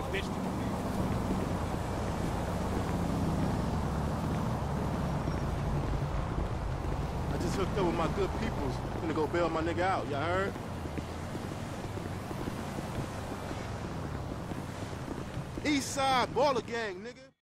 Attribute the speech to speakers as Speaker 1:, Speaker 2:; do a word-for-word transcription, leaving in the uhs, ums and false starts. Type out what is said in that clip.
Speaker 1: you bitch.
Speaker 2: I just hooked up with my good peoples. Gonna go bail my nigga out, y'all heard? East Side Baller Gang, nigga.